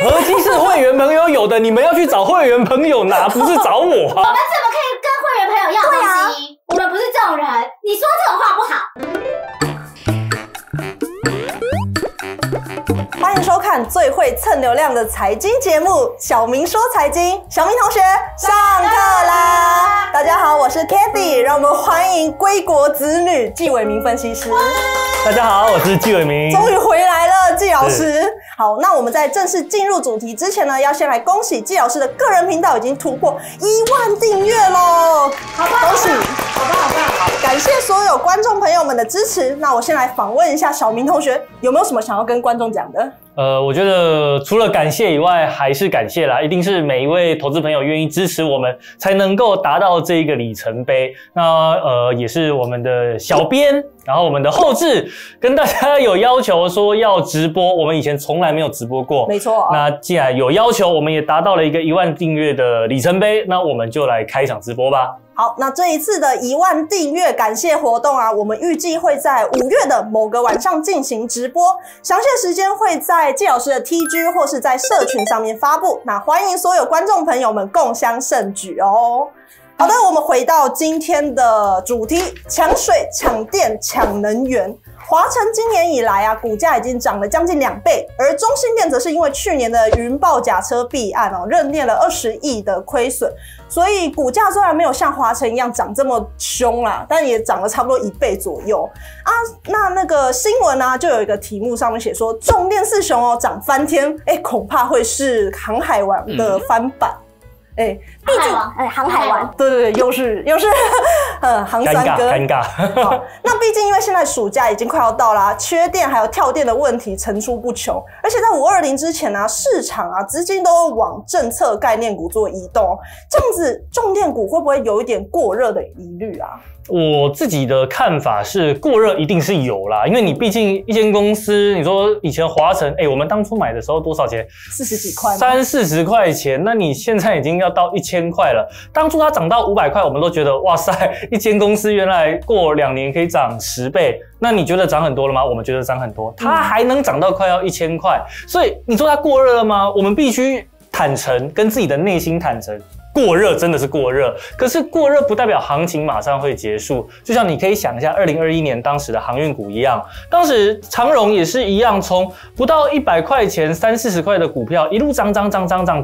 合基是会员朋友有的，你们要去找会员朋友拿，不是找我啊。 我们怎么可以跟会员朋友要东西？我们不是这种人，你说这种话不好。 欢迎收看最会蹭流量的财经节目《小明说财经》，小明同学上课啦！大家好，我是 Cathy， 让我们欢迎归国子女纪伟明分析师。 大家好，我是纪伟明， 终于回来了，纪老师。好，那我们在正式进入主题之前呢，要先来恭喜纪老师的个人频道已经突破1万订阅喽！ 好棒， 恭喜！ 好棒，好棒！ 好，感谢所有观众朋友们的支持。那我先来访问一下小明同学，有没有什么想要跟观众讲的？ 我觉得除了感谢以外，还是感谢啦，一定是每一位投资朋友愿意支持我们，才能够达到这一个里程碑。那也是我们的小编，然后我们的后制跟大家有要求说要直播，我们以前从来没有直播过， 没错。 那既然有要求，我们也达到了一个1万订阅的里程碑，那我们就来开一场直播吧。 好，那这一次的1万订阅感谢活动啊，我们预计会在5月的某个晚上进行直播，详细的时间会在纪老师的 TG 或是在社群上面发布。那欢迎所有观众朋友们共襄盛举哦。好的，我们回到今天的主题：抢水、抢电、抢能源。华城今年以来啊，股价已经涨了将近2倍，而中兴电则是因为去年的云豹假车弊案哦，认列了20亿的亏损，所以股价虽然没有像华城一样涨这么凶啦，但也涨了差不多1倍左右啊。那个新闻啊，就有一个题目上面写说，重电四雄哦涨翻天，恐怕会是航海王的翻版。 毕竟航海王， 对，又是航三哥， 尴尬。 好，那毕竟因为现在暑假已经快要到啦，缺电还有跳电的问题层出不穷，而且在520之前啊，市场啊资金都往政策概念股做移动，这样子重电股会不会有一点过热的疑虑啊？ 我自己的看法是，过热一定是有啦，因为你毕竟一间公司，你说以前华城，我们当初买的时候多少钱 ？40几块 ，30-40块钱，那你现在已经要到1000块了。当初它涨到500块，我们都觉得哇塞，一间公司原来过2年可以涨10倍。那你觉得涨很多了吗？我们觉得涨很多，它还能涨到快要1000块，所以你说它过热了吗？我们必须坦诚，跟自己的内心坦诚。过热真的是过热，可是过热不代表行情马上会结束。就像你可以想一下2021年当时的航运股一样，当时长荣也是一样，从不到100块钱30-40块的股票一路涨到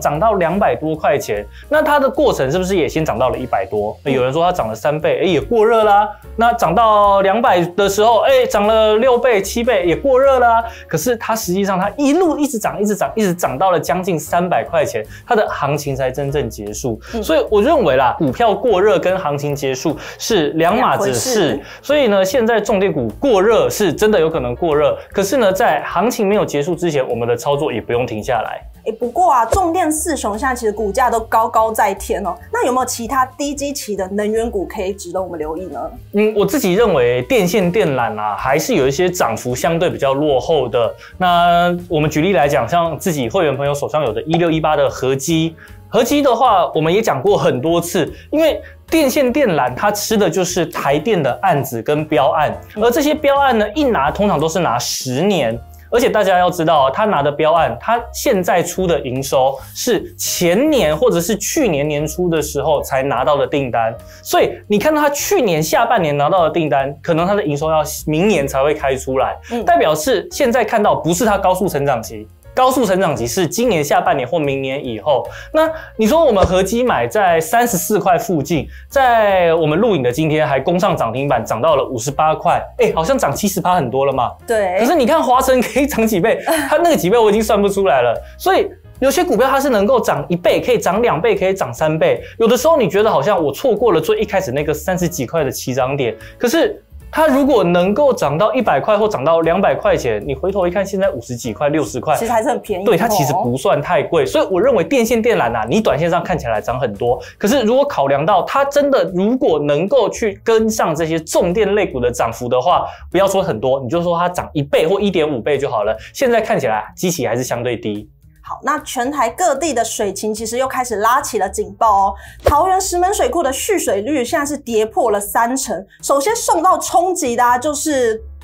200多块钱，那它的过程是不是也先涨到了100多？有人说它涨了3倍，也过热啦。那涨到200的时候，涨了6倍7倍也过热啦。可是它实际上它一路一直涨到了将近300块钱，它的行情才真正结束。所以我认为啦，股票过热跟行情结束是两码子事。所以呢，现在重电股过热是真的有可能过热，可是呢，在行情没有结束之前，我们的操作也不用停下来。 不过啊，重电四雄现在其实股价都高高在天哦。那有没有其他低基期的能源股可以值得我们留意呢？ 我自己认为电线电缆啊，还是有一些涨幅相对比较落后的。那我们举例来讲，像自己会员朋友手上有的1618的合基的话，我们也讲过很多次，因为电线电缆它吃的就是台电的案子跟标案，而这些标案呢，一拿通常都是拿10年。而且大家要知道，他拿的标案，他现在出的营收是前年或者是去年年初的时候才拿到的订单，所以你看到他去年下半年拿到的订单，可能他的营收要明年才会开出来，代表是现在看到不是他高速成长期。高速成长期是今年下半年或明年以后。那你说我们合基买在34块附近，在我们录影的今天还攻上涨停板，涨到了58块，好像涨70%很多了嘛。 对。 可是你看华城可以涨几倍，它那个几倍我已经算不出来了。所以有些股票它是能够涨1倍，可以涨2倍，可以涨3倍。有的时候你觉得好像我错过了最一开始那个30几块的起涨点，可是它如果能够涨到100块或涨到200块钱，你回头一看，现在50几块、60块， 其实还是很便宜。 对，它其实不算太贵，所以我认为电线电缆啊，你短线上看起来涨很多，可是如果考量到它真的如果能够去跟上这些重电类股的涨幅的话，不要说很多，你就说它涨1倍或1.5倍就好了。现在看起来基期还是相对低。 好，那全台各地的水情其实又开始拉起了警报哦。桃园石门水库的蓄水率现在是跌破了30%。首先受到冲击的就是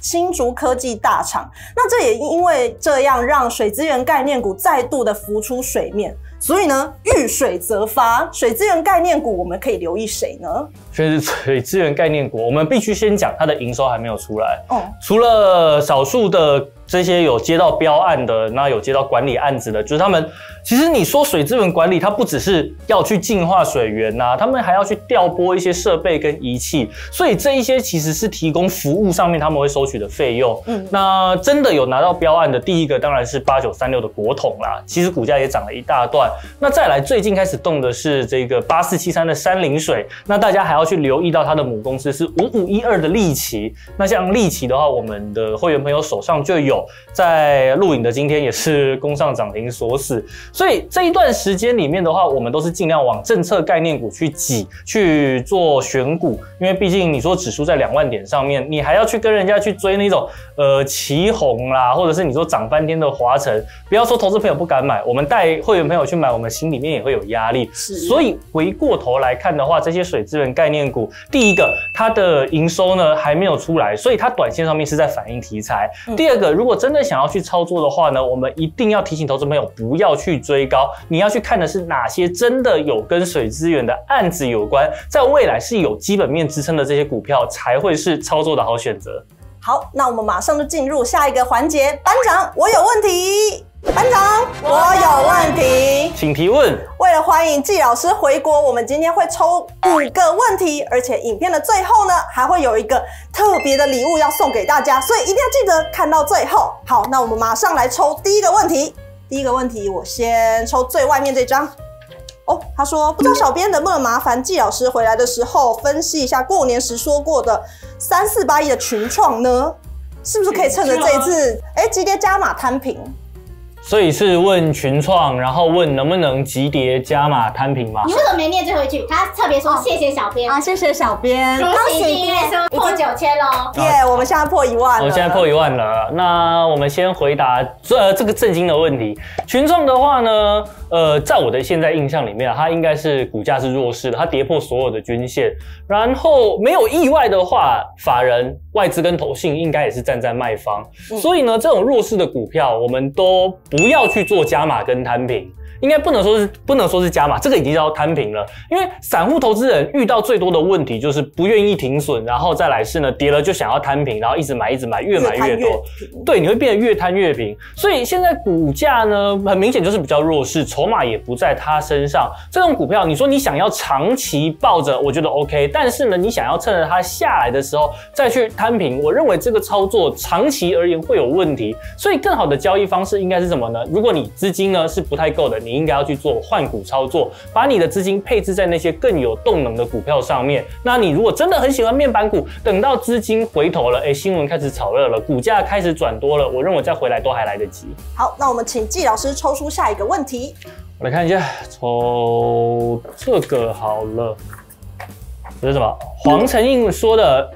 新竹科技大厂。那这也因为这样，让水资源概念股再度的浮出水面。所以呢，遇水则发，水资源概念股我们可以留意谁呢？ 水资源概念股，我们必须先讲它的营收还没有出来。除了少数的这些有接到标案的，那有接到管理案子的，就是他们其实你说水资源管理，它不只是要去净化水源啊，他们还要去调拨一些设备跟仪器，所以这一些其实是提供服务上面他们会收取的费用。那真的有拿到标案的，第一个当然是8936的国统啦，其实股价也涨了一大段。那再来最近开始动的是这个8473的山林水，那大家还要去留意到它的母公司是5512的力奇。那像力奇的话，我们的会员朋友手上就有，在录影的今天也是攻上涨停锁死。所以这一段时间里面的话，我们都是尽量往政策概念股去挤，去做选股，因为毕竟你说指数在2万点上面，你还要去跟人家去追那种旗宏啦，或者是你说涨翻天的华晨，不要说投资朋友不敢买，我们带会员朋友去买，我们心里面也会有压力。所以回过头来看的话，这些水资源概念股，第一个它的营收呢还没有出来，所以它短线上面是在反映题材。第二个，如果真的想要去操作的话呢，我们一定要提醒投资朋友不要去追高，你要去看的是哪些真的有跟水资源的案子有关，在未来是有基本面支撑的这些股票，才会是操作的好选择。 好，那我们马上就进入下一个环节，班长，我有问题。班长，我有问题， 请提问。 为了欢迎季老师回国，我们今天会抽5个问题，而且影片的最后呢，还会有一个特别的礼物要送给大家，所以一定要记得看到最后。好，那我们马上来抽第一个问题。第一个问题，我先抽最外面这张。他说不知道小编能不能麻烦季老师回来的时候分析一下过年时说过的3481的群创呢？是不是可以趁着这一次，急跌加码摊平？ 所以是问群创，然后问能不能急跌加码摊平吗？ 你为什么没念最后一句？他特别说谢谢小编谢谢小编， 恭喜订阅数破9000咯！ 耶，我们现在破1万了。 我现在破1万了。那我们先回答这个震惊的问题。群创的话呢，在我的现在印象里面它应该是股价是弱势的，它跌破所有的均线，然后没有意外的话，法人、外资跟投信应该也是站在卖方，所以呢，这种弱势的股票，我们都不要去做加码跟摊平。应该不能说是加码，这个已经叫摊平了。因为散户投资人遇到最多的问题就是不愿意停损，然后再来是呢跌了就想要摊平，然后一直买，越买越多。对，你会变得越摊越平。所以现在股价呢，很明显就是比较弱势，筹码也不在它身上。这种股票，你说你想要长期抱着，我觉得 OK。但是呢，你想要趁着它下来的时候再去摊平，我认为这个操作长期而言会有问题。所以更好的交易方式应该是什么呢？如果你资金呢是不太够的，你应该要去做换股操作，把你的资金配置在那些更有动能的股票上面。那你如果真的很喜欢面板股，等到资金回头了，新闻开始炒热了，股价开始转多了，我认为再回来都还来得及。 好，那我们请季老师抽出下一个问题。 我来看一下，抽这个好了。这是什么？黄承印说的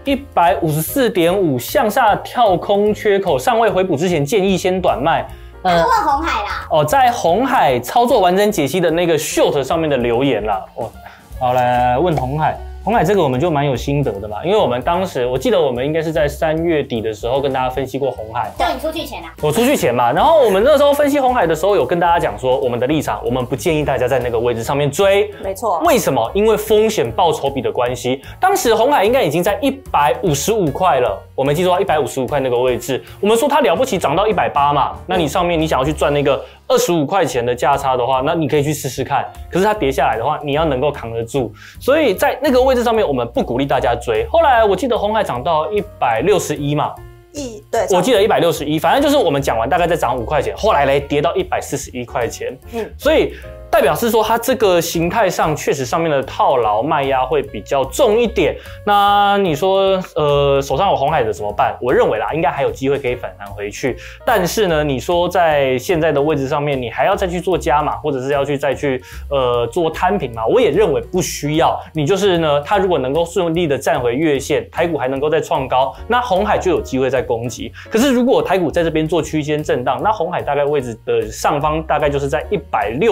154.5 向下跳空缺口尚未回补之前，建议先短卖。 他问鸿海啦， 在鸿海操作完整解析的那个 short 上面的留言啦。好，来问鸿海。鸿海这个我们就蛮有心得的嘛，因为我们当时我记得我们应该是在3月底的时候跟大家分析过鸿海。 叫你出去前啊？ 我出去前嘛，然后我们那时候分析鸿海的时候有跟大家讲说，我们的立场，我们不建议大家在那个位置上面追。 没错。 为什么？因为风险报酬比的关系。当时鸿海应该已经在155块了，我没记错，155块那个位置，我们说它了不起涨到180嘛，那你上面你想要去赚那个25块钱的价差的话，那你可以去试试看。可是它跌下来的话，你要能够扛得住。所以在那个位置上面，我们不鼓励大家追。后来我记得鸿海涨到161嘛， 对， 我记得161，反正就是我们讲完大概再涨5块钱，后来嘞跌到141块钱。所以代表是说它这个形态上确实上面的套牢卖压会比较重一点。那你说手上有鸿海的怎么办？我认为啦，应该还有机会可以反弹回去。但是呢，你说在现在的位置上面，你还要再去做加码，或者是要再去做摊平嘛？我也认为不需要。你就是呢，它如果能够顺利的站回月线，台股还能够再创高，那鸿海就有机会再攻击。可是如果台股在这边做区间震荡，那鸿海大概位置的上方大概就是在160的那个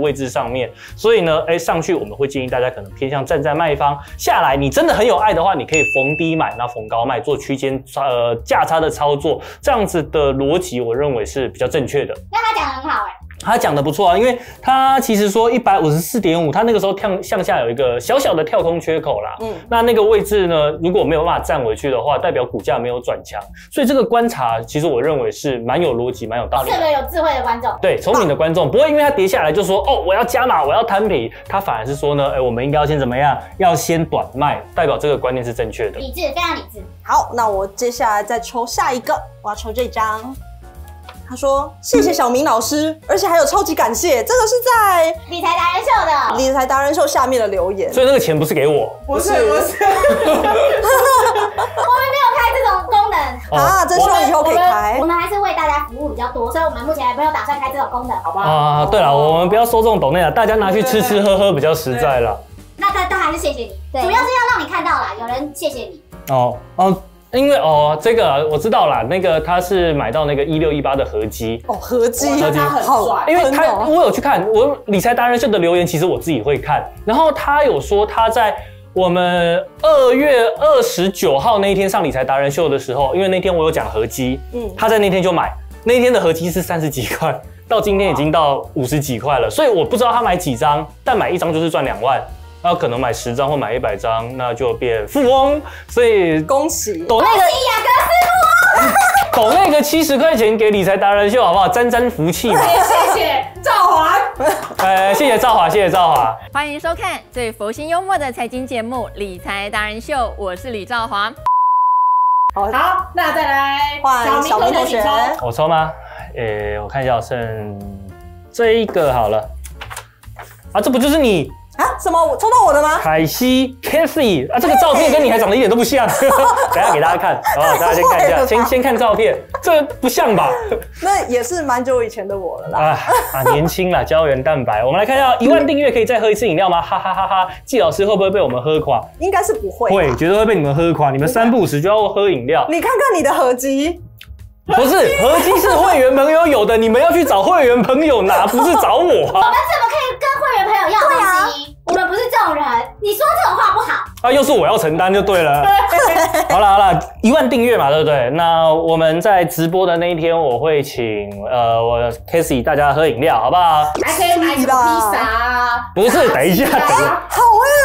位置上面，所以呢，上去我们会建议大家可能偏向站在卖方，下来你真的很有爱的话，你可以逢低买，那逢高卖，做区间价差的操作，这样子的逻辑我认为是比较正确的。 那他讲得很好他讲的不错啊，因为他其实说 154.5， 他那个时候向下有一个小小的跳空缺口啦。那个位置呢，如果没有办法站回去的话，代表股价没有转强，所以这个观察其实我认为是蛮有逻辑、蛮有道理的。 适合有智慧的观众， 对，聪明的观众不会因为它跌下来就说哦我要加码，我要摊平，他反而是说呢，我们应该要先怎么样？要先短卖，代表这个观念是正确的。 理智，非常理智。 好，那我接下来再抽下一个，我要抽这张。他说：“谢谢小明老师，而且还有超级感谢，这个是在理财达人秀的理财达人秀下面的留言， 所以那个钱不是给我， 不是， 我们没有开这种功能啊，真希望以后可以开。 我们还是为大家服务比较多，所以我们目前还没有打算开这种功能，好不好？ 啊，对了，我们不要收这种抖内了，大家拿去吃吃喝喝比较实在啦。 那他还是谢谢你，主要是要让你看到啦，有人谢谢你。 因为这个我知道啦，那个他是买到那个1618的合基合基他很帅， 因为我有去看，我理财达人秀的留言，其实我自己会看，然后他有说他在我们2月29号那一天上理财达人秀的时候，因为那天我有讲合基，他在那天就买，那一天的合基是30几块，到今天已经到50几块了，所以我不知道他买几张，但买1张就是赚2万。然后可能买10张或买100张，那就变富翁。所以恭喜抖那个雅各斯富翁，抖那个70块钱给理财达人秀好不好？沾沾福气嘛。 谢谢赵华。 谢谢赵华，谢谢赵华。 欢迎收看最佛心幽默的财经节目《理财达人秀》，我是李兆华。 好，那再来换小明同学， 我抽吗？我看一下，剩这一个好了。啊，这不就是你？ 啊？什么？我抽到我的吗？ 凯西 Kathy 啊，这个照片跟你还长得一点都不像。等一下给大家看，好不好？大家先看一下，先看照片，这不像吧？ 那也是蛮久以前的我了啦。 年轻啦，胶原蛋白。我们来看一下，1万订阅可以再喝一次饮料吗？哈哈哈哈！季老师会不会被我们喝垮？ 应该是不会。 会，绝对会被你们喝垮。你们3不5时就要喝饮料。 你看看你的合集。 不是，合集是会员朋友有的，你们要去找会员朋友拿，不是找我啊。 我们怎么可以跟会员朋友要东西？我们不是这种人，你说这种话不好。 啊，又是我要承担就对了。好啦，1万订阅嘛，对不对？那我们在直播的那一天，我会请我 Casey 大家喝饮料，好不好？ 还可以买什么披萨啊？ 不是，等一下， 好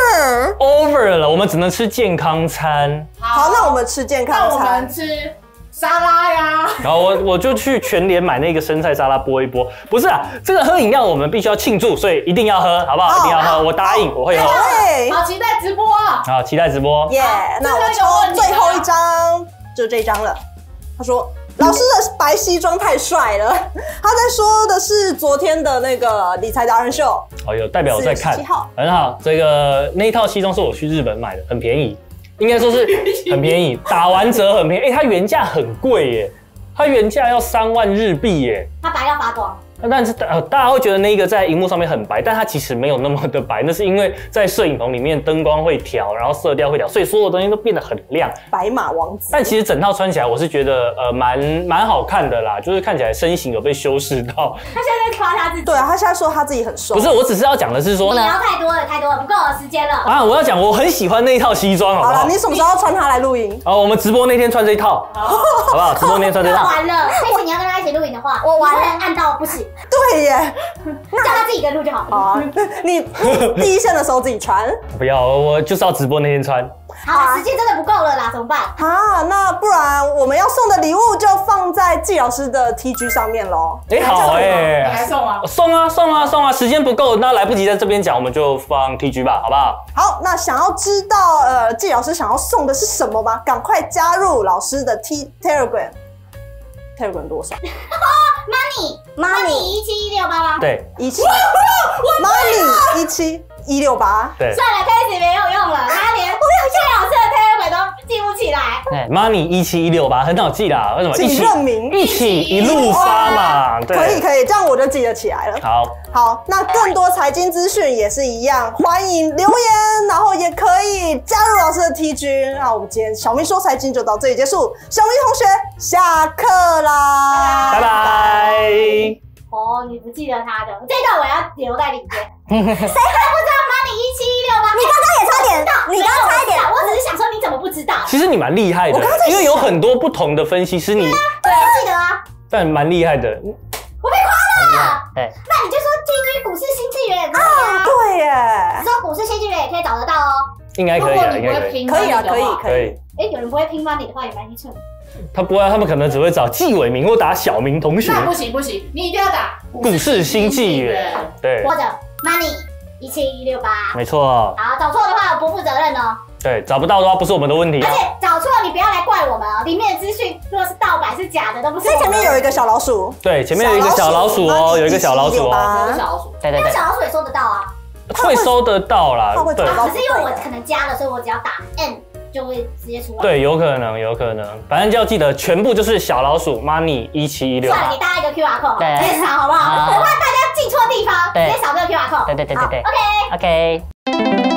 over 了，我们只能吃健康餐。 好，那我们吃健康餐。 那我们吃沙拉呀， 然后我就去全联买那个生菜沙拉剥一剥。不是啊，这个喝饮料我们必须要庆祝，所以一定要喝，好不好？一定要喝，我答应我会喝。 好期待直播啊！ 好，期待直播。 耶，那我抽最后一张，就这张了。他说。老师的白西装太帅了，他在说的是昨天的那个理财达人秀。 有代表我在看，很好。这个那一套西装是我去日本买的，很便宜，应该说是很便宜，打完折很便宜。它原价很贵耶，它原价要3万日币耶。 它白到发光。 但是大家会觉得那个在荧幕上面很白，但它其实没有那么的白，那是因为在摄影棚里面灯光会调，然后色调会调，所以所有东西都变得很亮。 白马王子。 但其实整套穿起来，我是觉得蛮好看的啦，就是看起来身形有被修饰到。 他现在在夸他自己。 对啊，他现在说他自己很瘦。 不是，我只是要讲的是说， 你聊太多了，不够了，时间了。 啊，我要讲我很喜欢那一套西装，好不好？ 好了，你什么时候穿它来录音？ 我们直播那天穿这一套，好不好？直播那天穿这一套。 完了，佩奇，你要跟他一起录影的话，我完了，按到不行。 对耶。 叫他自己跟录就好了。 好啊，你第一线的时候自己穿。 不要，我就是要直播那天穿。 好，时间真的不够了啦，怎么办？ 那不然我们要送的礼物就放在季老师的 TG 上面喽。 好你还送啊？ 送啊！时间不够，那来不及在这边讲，我们就放 TG 吧，好不好？ 好，那想要知道季老师想要送的是什么吗？赶快加入老师的 Telegram 多少 ？Money 17168吗？ 对 ，Money 17168。 对， 算了，开始没有用了，他连谢老师的 Telegram 都记不起来。 Money 17168很好记啦，为什么？ 请认明， 一起一路发嘛。对， 可以，这样我就记得起来了。好，那更多财经资讯也是一样，欢迎留言，然后也可以加入老师的 TG。那我们今天小明说财经就到这里结束，小明同学下课啦， 拜拜。 哦，你不记得他的，这段我要留在里面。谁还不知道 Money 1716吗？ 你刚刚也差点，你刚刚差一点， 我只是想说你怎么不知道？ 其实你蛮厉害的，因为有很多不同的分析师，你对，记得啊。 但蛮厉害的。 我被夸了。 对， 那你就说 TG 股市新纪元也可以啊。 对耶， 说股市新纪元也可以找得到哦。 应该可以啊，应该可以。 可以啊，可以可以。 哎，有人不会拼 Money 的话也蛮愚蠢。 他不会，他们可能只会找纪伟明或打小明同学。 那不行不行，你一定要打股市新纪元，对， 或者 Money 1768。 没错。 好，找错的话我不负责任哦。 对，找不到的话不是我们的问题。 而且找错你不要来怪我们哦，里面的资讯如果是盗版是假的都不是。 所以前面有一个小老鼠， 对，前面有一个小老鼠哦，有一个小老鼠哦， 小老鼠， 对对对， 那小老鼠也收得到啊。 会收得到啦。对， 可是因为我可能加了，所以我只要打 N 就会直接出来。 对，有可能，有可能，反正就要记得全部就是小老鼠 Money 1716。 算了，给大家一个 QR code， 对直接扫好不好？我怕大家进错地方，直接扫这个 QR code。 对对对对对 ，OK。 ，OK。